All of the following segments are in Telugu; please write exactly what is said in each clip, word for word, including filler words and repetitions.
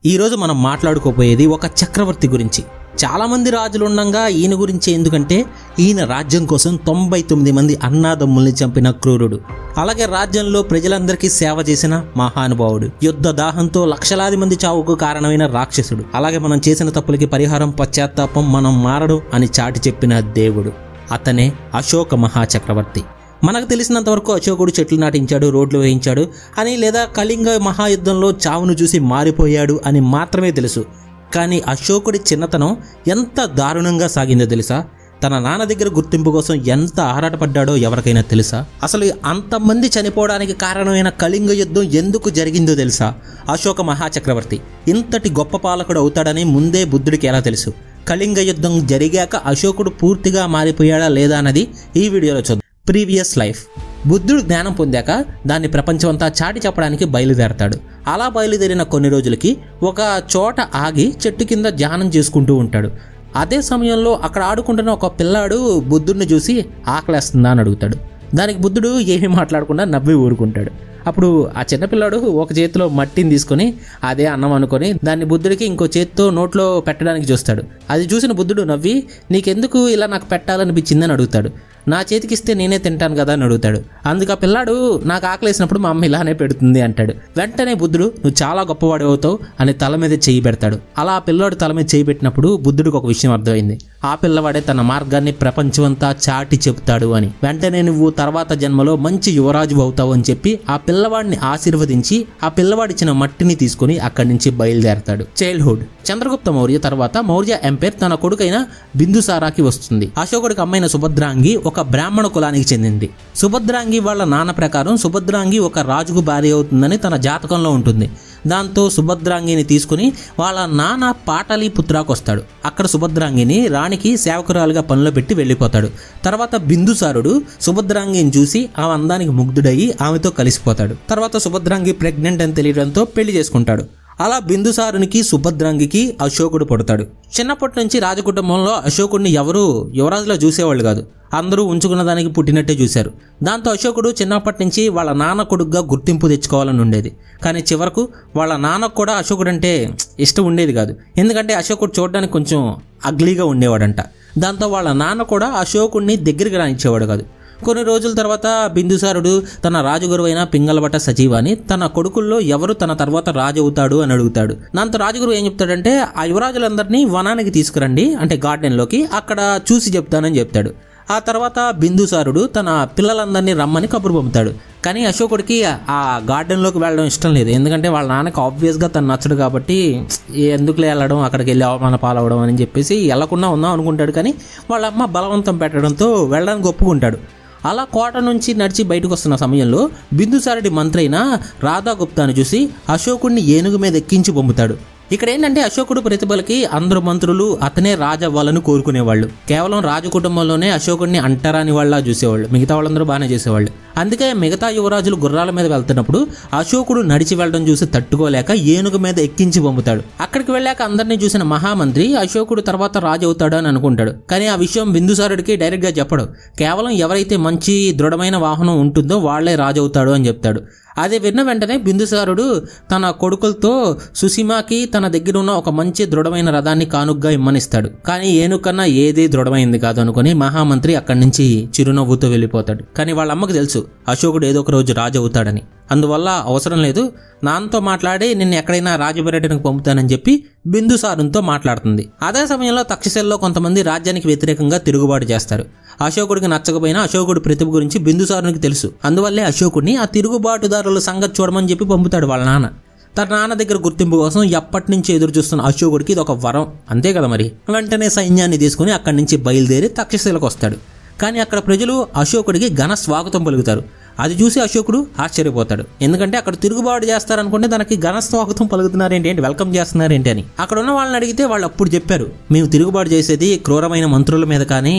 ఈ రోజు మనం మాట్లాడుకోబోయేది ఒక చక్రవర్తి గురించి. చాలా మంది రాజులు ఉండగా ఈయన గురించి, ఎందుకంటే ఈయన రాజ్యం కోసం తొంభై తొమ్మిది మంది అన్నాదమ్ముల్ని చంపిన క్రూరుడు. అలాగే రాజ్యంలో ప్రజలందరికీ సేవ చేసిన మహానుభావుడు. యుద్ధ దాహంతో లక్షలాది మంది చావుకు కారణమైన రాక్షసుడు. అలాగే మనం చేసిన తప్పులకి పరిహారం పశ్చాత్తాపం, మనం మారడం అని చాటి చెప్పిన దేవుడు. అతనే అశోక మహాచక్రవర్తి. మనకు తెలిసినంత వరకు అశోకుడు చెట్లు నాటించాడు, రోడ్లు వేయించాడు అని, లేదా కళింగ మహాయుద్ధంలో చావును చూసి మారిపోయాడు అని మాత్రమే తెలుసు. కానీ అశోకుడి చిన్నతనం ఎంత దారుణంగా సాగిందో తెలుసా? తన నాన్న దగ్గర గుర్తింపు కోసం ఎంత ఆరాటపడ్డాడో ఎవరికైనా తెలుసా? అసలు అంతమంది చనిపోవడానికి కారణమైన కళింగ యుద్ధం ఎందుకు జరిగిందో తెలుసా? అశోక మహాచక్రవర్తి ఇంతటి గొప్ప పాలకుడు అవుతాడని ముందే బుద్ధుడికి ఎలా తెలుసు? కళింగ యుద్ధం జరిగాక అశోకుడు పూర్తిగా మారిపోయాడా లేదా అన్నది ఈ వీడియోలో చూద్దాం. Previous life. బుద్ధుడు జ్ఞానం పొందాక దాన్ని ప్రపంచమంతా చాటి చెప్పడానికి బయలుదేరతాడు. అలా బయలుదేరిన కొన్ని రోజులకి ఒక చోట ఆగి చెట్టు కింద ధ్యానం చేసుకుంటూ ఉంటాడు. అదే సమయంలో అక్కడ ఆడుకుంటున్న ఒక పిల్లాడు బుద్ధుడిని చూసి ఆకలేస్తుందా అని అడుగుతాడు. దానికి బుద్ధుడు ఏమీ మాట్లాడకుండా నవ్వి ఊరుకుంటాడు. అప్పుడు ఆ చిన్నపిల్లాడు ఒక చేతిలో మట్టిని తీసుకొని అదే అన్నం అనుకొని దాన్ని బుద్ధుడికి ఇంకో చేతితో నోట్లో పెట్టడానికి చూస్తాడు. అది చూసిన బుద్ధుడు నవ్వి, నీకెందుకు ఇలా నాకు పెట్టాలనిపించిందని అడుగుతాడు. నా చేతికిస్తే నేనే తింటాను కదా అని అడుగుతాడు. అందుకు ఆ పిల్లాడు, నాకు ఆకలేసినప్పుడు మా అమ్మ ఇలానే పెడుతుంది అంటాడు. వెంటనే బుద్ధుడు, నువ్వు చాలా గొప్పవాడు అవుతావు అని తల మీద చేయి పెడతాడు. అలా ఆ పిల్లాడు తల మీద చేయి పెట్టినప్పుడు బుద్ధుడికి ఒక విషయం అర్థమైంది. ఆ పిల్లవాడే తన మార్గాన్ని ప్రపంచమంతా చాటి చెబుతాడు అని. వెంటనే నువ్వు తర్వాత జన్మలో మంచి యువరాజు అవుతావు అని చెప్పి ఆ పిల్లవాడిని ఆశీర్వదించి ఆ పిల్లవాడిచ్చిన మట్టిని తీసుకుని అక్కడి నుంచి బయలుదేరతాడు. చైల్డ్హుడ్. చంద్రగుప్త మౌర్య తర్వాత మౌర్య ఎంపైర్ తన కొడుకైన బిందుసారాకి వస్తుంది. అశోకుడికి అమ్మైన సుభద్రాంగి ఒక బ్రాహ్మణ కులానికి చెందింది. సుభద్రాంగి వాళ్ళ నాన్న ప్రకారం సుభద్రాంగి ఒక రాజుకు భార్య అవుతుందని తన జాతకంలో ఉంటుంది. దాంతో సుభద్రాంగిని తీసుకుని వాళ్ళ నాన్న పాటలీపుత్రాకు వస్తాడు. అక్కడ సుభద్రాంగిని రాణికి సేవకురాలుగా పనిలో పెట్టి వెళ్ళిపోతాడు. తర్వాత బిందుసారుడు సుభద్రాంగిని చూసి ఆమె అందానికి ముగ్ధుడయ్యి ఆమెతో కలిసిపోతాడు. తర్వాత సుభద్రాంగి ప్రెగ్నెంట్ అని తెలియడంతో పెళ్లి చేసుకుంటాడు. అలా బిందుసారునికి సుభద్రాంగికి అశోకుడు పుడతాడు. చిన్నప్పటి నుంచి రాజకుటుంబంలో అశోకుడిని ఎవరూ యువరాజులా చూసేవాళ్ళు కాదు. అందరూ ఉంచుకున్న దానికి పుట్టినట్టే చూశారు. దాంతో అశోకుడు చిన్నప్పటి నుంచి వాళ్ళ నాన్న కొడుకుగా గుర్తింపు తెచ్చుకోవాలని ఉండేది. కానీ చివరకు వాళ్ళ నాన్నకు కూడా అశోకుడు అంటే ఇష్టం ఉండేది కాదు. ఎందుకంటే అశోకుడు చూడడానికి కొంచెం అగ్లీగా ఉండేవాడంట. దాంతో వాళ్ళ నాన్న కూడా అశోకుడిని దగ్గరికి రానిచ్చేవాడు కాదు. కొన్ని రోజుల తర్వాత బిందుసారుడు తన రాజగురువైన పింగళభట్ట సజీవాని తన కొడుకుల్లో ఎవరు తన తర్వాత రాజు అవుతాడు అని అడుగుతాడు. దాంతో రాజగురువు ఏం చెప్తాడంటే, ఆ యువరాజులందరినీ వనానికి తీసుకురండి, అంటే గార్డెన్లోకి, అక్కడ చూసి చెప్తానని చెప్తాడు. ఆ తర్వాత బిందుసారుడు తన పిల్లలందరినీ రమ్మని కబురు పంపుతాడు. కానీ అశోకుడికి ఆ గార్డెన్లోకి వెళ్ళడం ఇష్టం లేదు. ఎందుకంటే వాళ్ళ నాన్నకి ఆబ్వియస్గా తను నచ్చడు కాబట్టి ఎందుకులే వెళ్ళడం, అక్కడికి వెళ్ళి అవమాన పాలవడం అని చెప్పేసి వెళ్ళకుండా ఉందాం అనుకుంటాడు. కానీ వాళ్ళ అమ్మ బలవంతం పెట్టడంతో వెళ్ళడానికి ఒప్పుకుంటాడు. అలా కోట నుంచి నడిచి బయటకు వస్తున్న సమయంలో బిందుసారుడి మంత్రి అయిన రాధాగుప్తాను చూసి అశోకుడిని ఏనుగు మీద ఎక్కించి పంపుతాడు. ఇక్కడ ఏంటంటే అశోకుడు ప్రతిభలకి అందరు మంత్రులు అతనే రాజవ్వాలని కోరుకునేవాళ్ళు. కేవలం రాజు కుటుంబంలోనే అశోకుడిని అంటరాని వాళ్ళ చూసేవాళ్ళు, మిగతా వాళ్ళందరూ బాగానే చేసేవాళ్ళు. అందుకే మిగతా యువరాజులు గుర్రాల మీద వెళ్తున్నప్పుడు అశోకుడు నడిచి వెళ్ళడం చూసి తట్టుకోలేక ఏనుగు మీద ఎక్కించి పంపుతాడు. అక్కడికి వెళ్ళాక అందరినీ చూసిన మహామంత్రి అశోకుడు తర్వాత రాజు అవుతాడు అని అనుకుంటాడు. కానీ ఆ విషయం బిందుసారుడికి డైరెక్ట్ గా చెప్పడు. కేవలం ఎవరైతే మంచి దృఢమైన వాహనం ఉంటుందో వాళ్లే రాజు అవుతాడు అని చెప్తాడు. అదే విన్న వెంటనే బిందుసారుడు తన కొడుకులతో సుసీమాకి తన దగ్గర ఉన్న ఒక మంచి దృఢమైన రథాన్ని కానుగ్గా ఇమ్మనిస్తాడు. కానీ ఏనుగు కన్నా ఏది దృఢమైంది కాదు అనుకుని మహామంత్రి అక్కడి నుంచి చిరునవ్వుతో వెళ్ళిపోతాడు. కానీ వాళ్ళ అమ్మకు తెలుసు అశోకుడు ఏదో ఒక రోజు రాజు అవుతాడని. అందువల్ల అవసరం లేదు, నాన్నతో మాట్లాడి నిన్ను ఎక్కడైనా రాజపర్యటనకు పంపుతానని చెప్పి బిందుసారునితో మాట్లాడుతుంది. అదే సమయంలో తక్షశిలలో కొంతమంది రాజ్యానికి వ్యతిరేకంగా తిరుగుబాటు చేస్తారు. అశోకుడికి నచ్చకపోయినా అశోకుడి ప్రతిభ గురించి బిందుసారునికి తెలుసు. అందువల్లే అశోకుడిని ఆ తిరుగుబాటుదారుల సంగతి చూడమని చెప్పి పంపుతాడు వాళ్ళ నాన్న. తన నాన్న దగ్గర గుర్తింపు కోసం ఎప్పటి నుంచి ఎదురు చూస్తున్న అశోకుడికి ఇది ఒక వరం, అంతే కదా మరి. వెంటనే సైన్యాన్ని తీసుకుని అక్కడి నుంచి బయలుదేరి తక్షశిలకు వస్తాడు. కానీ అక్కడ ప్రజలు అశోకుడికి ఘన స్వాగతం పలుకుతారు. అది చూసి అశోకుడు ఆశ్చర్యపోతాడు. ఎందుకంటే అక్కడ తిరుగుబాటు చేస్తారనుకుంటే దానికి ఘన స్వాగతం పలుకుతున్నారేంటి, ఏంటి వెల్కమ్ చేస్తున్నారేంటి అని. అక్కడ ఉన్న వాళ్ళని అడిగితే వాళ్ళు అప్పుడు చెప్పారు, మేము తిరుగుబాటు చేసేది క్రూరమైన మంత్రుల మీద కానీ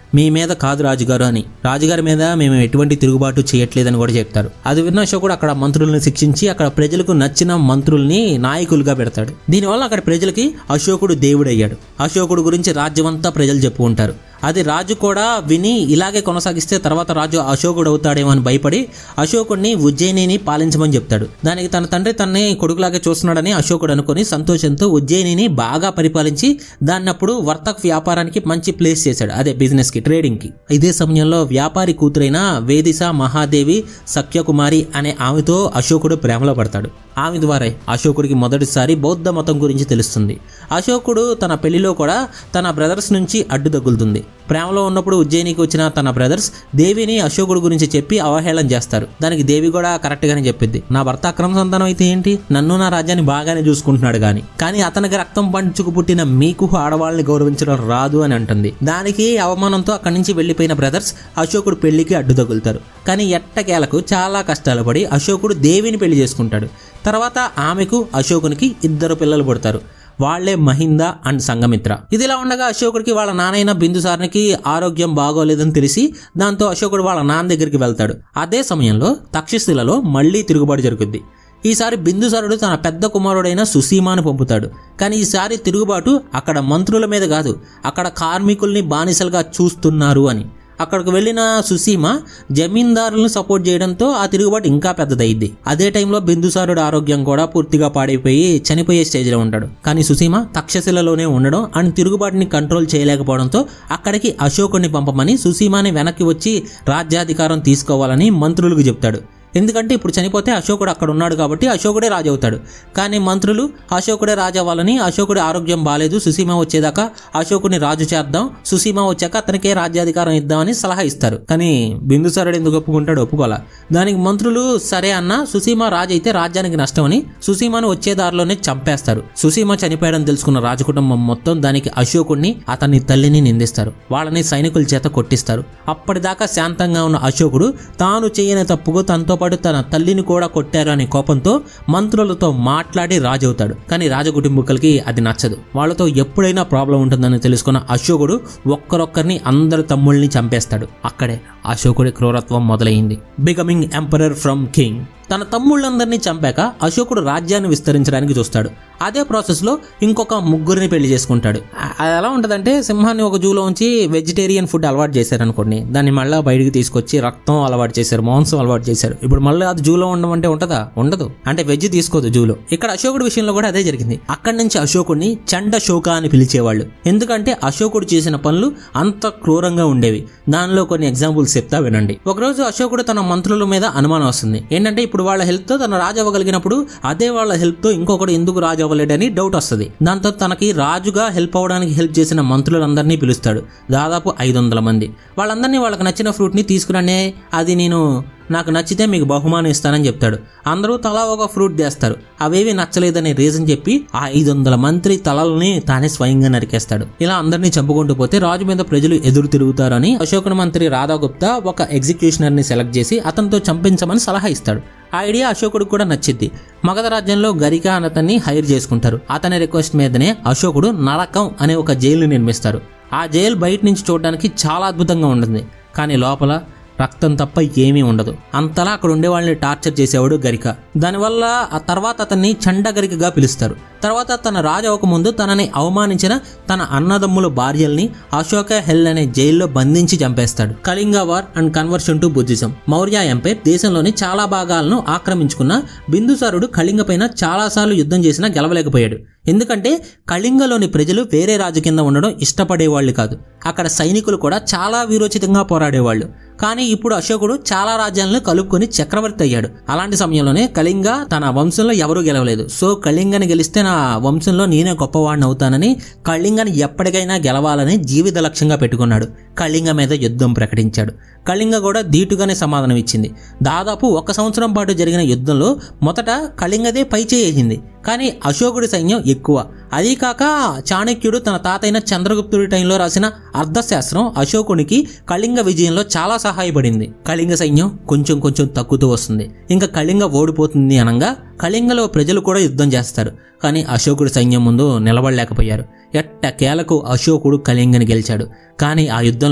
మీ మీద కాదు రాజుగారు అని. రాజుగారి మీద మేము ఎటువంటి తిరుగుబాటు చేయట్లేదని కూడా చెప్తారు. అది విన్న అశోకుడు అక్కడ మంత్రులను శిక్షించి అక్కడ ప్రజలకు నచ్చిన మంత్రుల్ని నాయకులుగా పెడతాడు. దీనివల్ల అక్కడ ప్రజలకి అశోకుడు దేవుడయ్యాడు. అశోకుడు గురించి రాజ్యమంతా ప్రజలు చెప్పుకుంటారు. అది రాజు కూడా విని ఇలాగే కొనసాగిస్తే తర్వాత రాజు అశోకుడు అవుతాడేమో అని భయపడి అశోకుడిని ఉజ్జయినిని పాలించమని చెప్తాడు. దానికి తన తండ్రి తనని కొడుకులాగే చూస్తున్నాడని అశోకుడు అనుకుని సంతోషంతో ఉజ్జయినిని బాగా పరిపాలించి దాన్ని అప్పుడు వర్తక వ్యాపారానికి మంచి ప్లేస్ చేశాడు. అదే బిజినెస్ కి, ట్రేడింగ్ కి. ఇదే సమయంలో వ్యాపారి కూతురైన వేదిస మహాదేవి సఖ్యకుమారి అనే ఆమెతో అశోకుడు ప్రేమలో పడతాడు. ఆమె ద్వారా అశోకుడికి మొదటిసారి బౌద్ధ మతం గురించి తెలుస్తుంది. అశోకుడు తన పెళ్లిలో కూడా తన బ్రదర్స్ నుంచి అడ్డు తగులుతుంది. ప్రేమలో ఉన్నప్పుడు ఉజ్జయినికి వచ్చిన తన బ్రదర్స్ దేవిని అశోకుడు గురించి చెప్పి అవహేళన చేస్తారు. దానికి దేవి కూడా కరెక్ట్ గానే చెప్పింది. నా భర్త అక్రమ సంతానం అయితే ఏంటి, నన్ను నా రాజ్యాన్ని బాగానే చూసుకుంటున్నాడు గాని కానీ అతనికి రక్తం పంచుకు పుట్టిన మీకు ఆడవాళ్ళని గౌరవించడం రాదు అని అంటుంది. దానికి అవమానంతో అక్కడి నుంచి వెళ్లిపోయిన బ్రదర్స్ అశోకుడు పెళ్లికి అడ్డు తగులుతారు. కానీ ఎట్టకేలకు చాలా కష్టాలు పడి అశోకుడు దేవిని పెళ్లి చేసుకుంటాడు. తర్వాత ఆమెకు అశోకునికి ఇద్దరు పిల్లలు పుడతారు. వాళ్లే మహింద అండ్ సంఘమిత్ర. ఇదిలా ఉండగా అశోకుడికి వాళ్ళ నాన్నైన బిందుసారునికి ఆరోగ్యం బాగోలేదని తెలిసి దాంతో అశోకుడు వాళ్ళ నాన్న దగ్గరికి వెళ్తాడు. అదే సమయంలో తక్షశిలలో మళ్లీ తిరుగుబాటు జరుగుద్ది. ఈసారి బిందుసారుడు తన పెద్ద కుమారుడైన సుసీమాను పంపుతాడు. కానీ ఈసారి తిరుగుబాటు అక్కడ మంత్రుల మీద కాదు, అక్కడ కార్మికుల్ని బానిసలుగా చూస్తున్నారు అని. అక్కడికి వెళ్లిన సుసీమ జమీందారులను సపోర్ట్ చేయడంతో ఆ తిరుగుబాటు ఇంకా పెద్దదైద్ది. అదే టైంలో బిందుసారుడు ఆరోగ్యం కూడా పూర్తిగా పాడైపోయి చనిపోయే స్టేజ్ లో ఉంటాడు. కానీ సుసీమ తక్షశిలలోనే ఉండడం అండ్ తిరుగుబాటుని కంట్రోల్ చేయలేకపోవడంతో అక్కడికి అశోకుడిని పంపమని సుసీమని వెనక్కి వచ్చి రాజ్యాధికారం తీసుకోవాలని మంత్రులకు చెప్తాడు. ఎందుకంటే ఇప్పుడు చనిపోతే అశోకుడు అక్కడ ఉన్నాడు కాబట్టి అశోకుడే రాజు అవుతాడు. కానీ మంత్రులు అశోకుడే రాజు అవ్వాలని, అశోకుడి ఆరోగ్యం బాలేదు, సుసీమ వచ్చేదాకా అశోకుని రాజు చేద్దాం, సుసీమ వచ్చాక అతనికే రాజ్యాధికారం ఇద్దామని సలహా ఇస్తారు. కానీ బిందుసారుడు ఎందుకు ఒప్పుకుంటాడు? ఒప్పుకోలా. దానికి మంత్రులు సరే అన్న, సుసీమ రాజు అయితే రాజ్యానికి నష్టమని సుసీమను వచ్చే దారిలోనే చంపేస్తారు. సుసీమ చనిపోయాడని తెలుసుకున్న రాజకుటుంబం మొత్తం దానికి అశోకుడిని అతని తల్లిని నిందిస్తారు. వాళ్ళని సైనికుల చేత కొట్టిస్తారు. అప్పటిదాకా శాంతంగా ఉన్న అశోకుడు తాను చేయని తప్పుకు తనతో పాటు తన తల్లిని కూడా కొట్టారు అనే కోపంతో మంత్రులతో మాట్లాడి రాజు అవుతాడు. కానీ రాజకుటుంబీకులకి అది నచ్చదు. వాళ్ళతో ఎప్పుడైనా ప్రాబ్లం ఉంటుందని తెలుసుకున్న అశోకుడు ఒక్కరొక్కరిని అందరు తమ్ముళ్ళని చంపేస్తాడు. అక్కడే అశోకుడి క్రూరత్వం మొదలైంది. Becoming emperor from king. తన తమ్ముళ్ళందరినీ చంపాక అశోకుడు రాజ్యాన్ని విస్తరించడానికి చూస్తాడు. అదే ప్రాసెస్ లో ఇంకొక ముగ్గురిని పెళ్లి చేసుకుంటాడు. అది ఎలా ఉంటదంటే, సింహాన్ని ఒక జూలో ఉంచి వెజిటేరియన్ ఫుడ్ అలవాటు చేశారు అనుకోండి, దాన్ని మళ్ళీ బయటికి తీసుకొచ్చి రక్తం అలవాటు చేశారు, మాంసం అలవాటు చేశారు. ఇప్పుడు మళ్ళీ అది జూలో ఉండమంటే ఉంటదా? ఉండదు. అంటే వెజ్ తీసుకోదు జూలో. ఇక్కడ అశోకుడి విషయంలో కూడా అదే జరిగింది. అక్కడి నుంచి అశోకుడిని చండ శోక అని పిలిచేవాళ్ళు. ఎందుకంటే అశోకుడు చేసిన పనులు అంత క్రూరంగా ఉండేవి. దానిలో కొన్ని ఎగ్జాంపుల్స్ చెప్తా వినండి. ఒకరోజు అశోకుడు తన మంత్రుల మీద అనుమానం వస్తుంది. ఏంటంటే ఇప్పుడు వాళ్ళ హెల్ప్ తో తన రాజు అవ్వగలిగినప్పుడు అదే వాళ్ళ హెల్ప్ తో ఇంకొకటి ఎందుకు రాజు అవ్వలేడని డౌట్ వస్తుంది. దాంతో తనకి రాజుగా హెల్ప్ అవ్వడానికి హెల్ప్ చేసిన మంత్రులందరినీ పిలుస్తాడు. దాదాపు ఐదు వందల మంది. వాళ్ళందరినీ వాళ్ళకి నచ్చిన ఫ్రూట్ ని తీసుకురండి, అది నేను నాకు నచ్చితే మీకు బహుమానం ఇస్తానని చెప్తాడు. అందరూ తలా ఒక ఫ్రూట్ చేస్తారు. అవేవి నచ్చలేదనే రీజన్ చెప్పి ఆ ఐదు వందల మంత్రి తలల్ని తానే స్వయంగా నరికేస్తాడు. ఇలా అందరినీ చంపుకుంటూ పోతే రాజు మీద ప్రజలు ఎదురు తిరుగుతారని అశోకుని మంత్రి రాధాగుప్తా ఒక ఎగ్జిక్యూషనర్ ని సెలెక్ట్ చేసి అతనితో చంపించమని సలహా ఇస్తాడు. ఆ ఐడియా అశోకుడికి కూడా నచ్చిద్ది. మగధ రాజ్యంలో గరిక అని అతన్ని హైర్ చేసుకుంటారు. అతని రిక్వెస్ట్ మీదనే అశోకుడు నరకం అనే ఒక జైలు నిర్మిస్తారు. ఆ జైలు బయట నుంచి చూడడానికి చాలా అద్భుతంగా ఉంటుంది. కానీ లోపల రక్తం తప్ప ఏమీ ఉండదు. అంతలా అక్కడ ఉండే వాళ్ళని టార్చర్ చేసేవాడు గరిక. దానివల్ల ఆ తర్వాత అతన్ని చండగరికగా పిలుస్తారు. తర్వాత తన రాజు అవ్వకముందు తనని అవమానించిన తన అన్నదమ్ముల భార్యల్ని అశోక హెల్ అనే జైల్లో బంధించి చంపేస్తాడు. Kalinga war and conversion to Buddhism. Maurya empire దేశంలోని చాలా భాగాలను ఆక్రమించుకున్న బిందుసారుడు కళింగ పైన చాలాసార్లు యుద్ధం చేసినా గెలవలేకపోయాడు. ఎందుకంటే కళింగలోని ప్రజలు వేరే రాజు కింద ఉండడం ఇష్టపడేవాళ్ళు కాదు. అక్కడ సైనికులు కూడా చాలా వీరోచితంగా పోరాడేవాళ్ళు. కానీ ఇప్పుడు అశోకుడు చాలా రాజ్యాలను కలుపుకొని చక్రవర్తి అయ్యాడు. అలాంటి సమయంలోనే కళింగ తన వంశంలో ఎవరూ గెలవలేదు. సో కళింగని గెలిస్తే నా వంశంలో నేనే గొప్పవాడిని అవుతానని కళింగని ఎప్పటికైనా గెలవాలని జీవిత లక్ష్యంగా పెట్టుకున్నాడు. కళింగ మీద యుద్ధం ప్రకటించాడు. కళింగ కూడా ధీటుగానే సమాధానం ఇచ్చింది. దాదాపు ఒక సంవత్సరం పాటు జరిగిన యుద్ధంలో మొదట కళింగదే పై చేయింది. కానీ అశోకుడి సైన్యం ఎక్కువ. అదీ కాక చాణక్యుడు తన తాతైన చంద్రగుప్తుడి టైంలో రాసిన అర్థశాస్త్రం అశోకునికి కళింగ విజయంలో చాలా సహాయపడింది. కళింగ సైన్యం కొంచెం కొంచెం తగ్గుతూ వస్తుంది. ఇంకా కళింగ ఓడిపోతుంది అనగా కళింగలో ప్రజలు కూడా యుద్ధం చేస్తారు. కానీ అశోకుడి సైన్యం ముందు నిలబడలేకపోయారు. ఎట్టకేలకు అశోకుడు కళింగని గెలిచాడు. కానీ ఆ యుద్ధంలో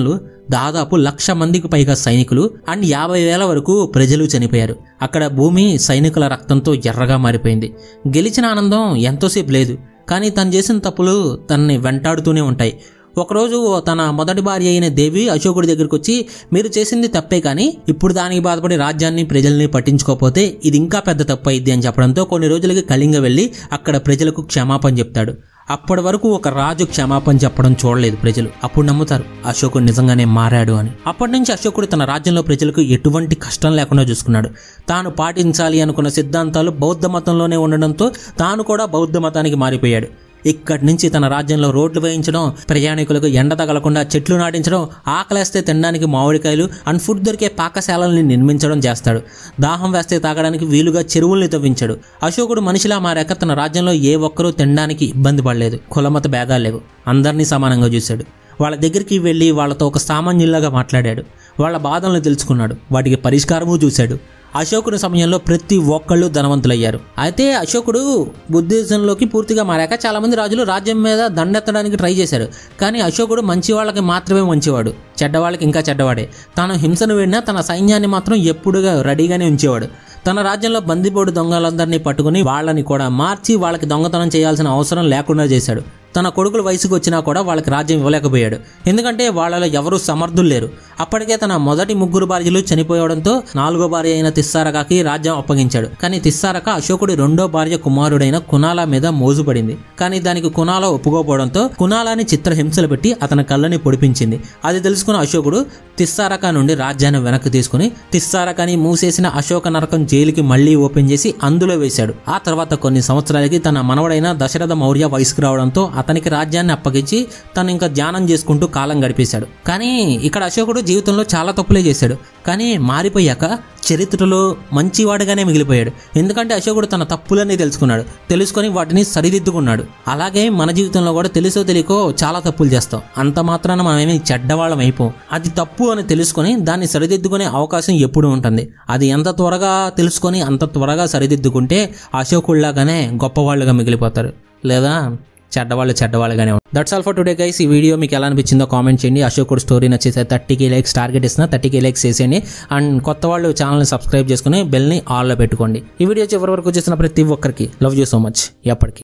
దాదాపు లక్ష మందికి పైగా సైనికులు అండ్ యాభై వేల వరకు ప్రజలు చనిపోయారు. అక్కడ భూమి సైనికుల రక్తంతో ఎర్రగా మారిపోయింది. గెలిచిన ఆనందం ఎంతోసేపు లేదు, కానీ తను చేసిన తప్పులు తనని వెంటాడుతూనే ఉంటాయి. ఒకరోజు తన మొదటి భార్య అయిన దేవి అశోకుడి దగ్గరికి వచ్చి, మీరు చేసింది తప్పే, కానీ ఇప్పుడు దానికి బాధపడి రాజ్యాన్ని ప్రజల్ని పట్టించుకోకపోతే ఇది ఇంకా పెద్ద తప్పు అయింది అని చెప్పడంతో కొన్ని రోజులకి కళింగ వెళ్ళి అక్కడ ప్రజలకు క్షమాపణ చెప్తాడు. అప్పటి వరకు ఒక రాజు క్షమాపణ చెప్పడం చూడలేదు ప్రజలు. అప్పుడు నమ్ముతారు అశోకుడు నిజంగానే మారాడు అని. అప్పటి నుంచి అశోకుడు తన రాజ్యంలో ప్రజలకు ఎటువంటి కష్టం లేకుండా చూసుకున్నాడు. తాను పాటించాలి అనుకున్న సిద్ధాంతాలు బౌద్ధ మతంలోనే ఉండడంతో తాను కూడా బౌద్ధ మతానికి మారిపోయాడు. ఇక్కడి నుంచి తన రాజ్యంలో రోడ్లు వేయించడం, ప్రయాణికులకు ఎండ తగలకుండా చెట్లు నాటించడం, ఆకలేస్తే తినడానికి మామిడికాయలు అండ్ ఫుడ్ దొరికే పాకశాలల్ని నిర్మించడం చేస్తాడు. దాహం వేస్తే తాగడానికి వీలుగా చెరువుల్ని తవ్వించాడు. అశోకుడు మనిషిలా మారాక తన రాజ్యంలో ఏ ఒక్కరూ తినడానికి ఇబ్బంది పడలేదు. కులమత భేదాలు లేవు, అందరినీ సమానంగా చూశాడు. వాళ్ళ దగ్గరికి వెళ్ళి వాళ్ళతో ఒక సామాన్యుల్లాగా మాట్లాడాడు. వాళ్ళ బాధలను తెలుసుకున్నాడు, వాటికి పరిష్కారము చూశాడు. అశోకుని సమయంలో ప్రతి ఒక్కళ్ళు ధనవంతులయ్యారు. అయితే అశోకుడు బుద్ధిజంలోకి పూర్తిగా మారాక చాలా మంది రాజులు రాజ్యం మీద దండెత్తడానికి ట్రై చేశారు. కానీ అశోకుడు మంచి వాళ్ళకి మాత్రమే మంచివాడు, చెడ్డవాళ్ళకి ఇంకా చెడ్డవాడే. తాను హింసను వేడినా తన సైన్యాన్ని మాత్రం ఎప్పుడుగా రెడీగానే ఉంచేవాడు. తన రాజ్యంలో బందిపోటు దొంగలందరినీ పట్టుకుని వాళ్ళని కూడా మార్చి వాళ్ళకి దొంగతనం చేయాల్సిన అవసరం లేకుండా చేశాడు. తన కొడుకుల వయసుకు వచ్చినా కూడా వాళ్ళకి రాజ్యం ఇవ్వలేకపోయాడు, ఎందుకంటే వాళ్ళలో ఎవరూ సమర్థులు లేరు. అప్పటికే తన మొదటి ముగ్గురు భార్యలు చనిపోవడంతో నాలుగో భార్య అయిన తిస్సారకాకి రాజ్యం అప్పగించాడు. కానీ తిస్సారక అశోకుడి రెండో భార్య కుమారుడైన కునాలా మీద మోజుపడింది. కానీ దానికి కునాలా ఒప్పుకోపోవడంతో కునాలాని చిత్రహింసలు పెట్టి అతని కళ్ళని పొడిపించింది. అది తెలుసుకున్న అశోకుడు తిస్సారక నుండి రాజ్యాన్ని వెనక్కి తీసుకుని తిస్సారకని మూసేసిన అశోక నరకం జైలుకి మళ్లీ ఓపెన్ చేసి అందులో వేశాడు. ఆ తర్వాత కొన్ని సంవత్సరాలకి తన మనవడైన దశరథ మౌర్య వయసుకు రావడంతో అతనికి రాజ్యాన్ని అప్పగించి తను ఇంకా ధ్యానం చేసుకుంటూ కాలం గడిపేశాడు. కానీ ఇక్కడ అశోకుడు జీవితంలో చాలా తప్పులే చేశాడు, కానీ మారిపోయాక చరిత్రలో మంచివాడుగానే మిగిలిపోయాడు. ఎందుకంటే అశోకుడు తన తప్పులన్నీ తెలుసుకున్నాడు, తెలుసుకొని వాటిని సరిదిద్దుకున్నాడు. అలాగే మన జీవితంలో కూడా తెలుసో తెలియకో చాలా తప్పులు చేస్తాం. అంత మాత్రాన మనమేమి చెడ్డవాళ్ళం అయిపోం. అది తప్పు అని తెలుసుకొని దాన్ని సరిదిద్దుకునే అవకాశం ఎప్పుడు ఉంటుంది. అది ఎంత త్వరగా తెలుసుకొని అంత త్వరగా సరిదిద్దుకుంటే అశోకుడిలాగానే గొప్పవాళ్ళుగా మిగిలిపోతారు, లేదా చెడ్డవాళ్ళు చెడ్డవాళ్ళుగానే ఉంటారు. That's all for today guys. ఈ వీడియో మీకు ఎలా అనిపించిందో కామెంట్ చేయండి. అశోకుడు స్టోరీ నచ్చేసి థర్టీకి లైక్స్ టార్గెట్ ఇస్తున్నా, థర్టీకి లైక్స్ చేసేయండి. అండ్ కొత్త వాళ్ళు ఛానల్ని సబ్స్క్రైబ్ చేసుకుని బెల్ని ఆల్లో పెట్టుకోండి. ఈ వీడియో చివరి వరకు చూసిన ప్రతి ఒక్కరికి లవ్ యూ సో మచ్. ఎప్పటికీ